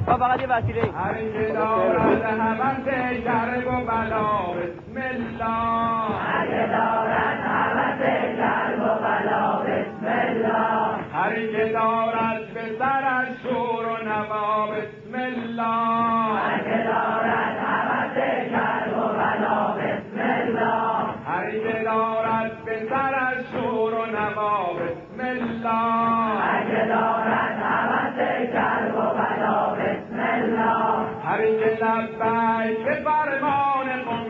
فقط یه وسیله هر که دارد هوس کرب و بلا بسم الله هر که دارد هوس کرب و بلا بسم الله هر که دارد به سرش شور و نوا بسم الله هر که دارد هوس کرب و بلا بسم الله هر که دارد به سرش شور و نوا بسم الله هر که دارد هوس کرب و بلا بسم الله هر که لبیک به فرمان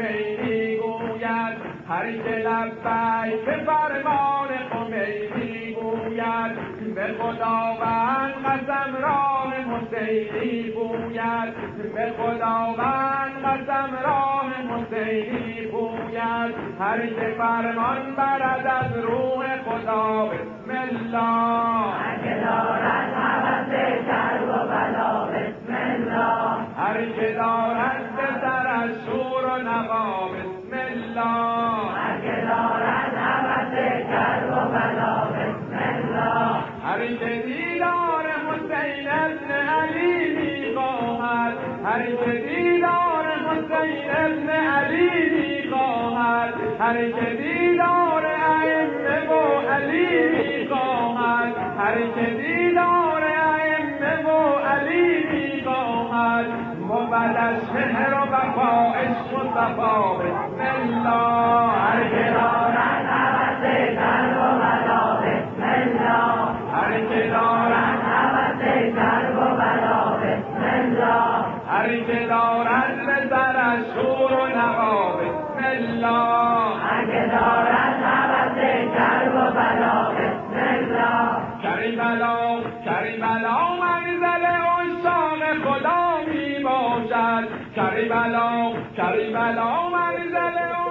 خمینی گوید هر که لبیک به فرمان خمینی گوید به خداوند قسم راه حسینی گوید به خداوند قسم راه حسینی گوید هر که فرمان برد از روح خدا بسم الله هر که دارد هوس کرب و بلا بسم الله هر که دارد به سرش شور و نوا بسم الله هر که دارد هوس کرب و بلا بسم الله هر که دیدار حسین ابن علی می‌خواهد هر که دیدار حسین ابن علی می‌خواهد هر که دیدار ائمه و علی می‌خواهد هر که دیدار ائمه و علی می‌خواهد مبدش مهر و وفا عشق و صفا بسم الله هر که دارد هوس کرب و بلا بسم الله هر که دارد هوس کرب و بلا بسم الله هر که دارد به سرش شور و نوا بسم الله هر که دارد هوس کرب و بلا بسم الله کریبلا کریبلا منزل عشاق خدا می باشد کریبلا کریبلا منزل